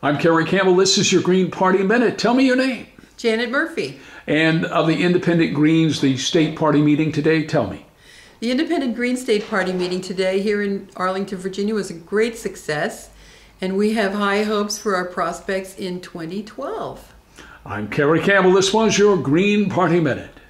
I'm Kerry Campbell. This is your Green Party Minute. Tell me your name. Janet Murphy. And of the Independent Greens, the state party meeting today, tell me. The Independent Green State Party meeting today here in Arlington, Virginia was a great success, and we have high hopes for our prospects in 2012. I'm Kerry Campbell. This was your Green Party Minute.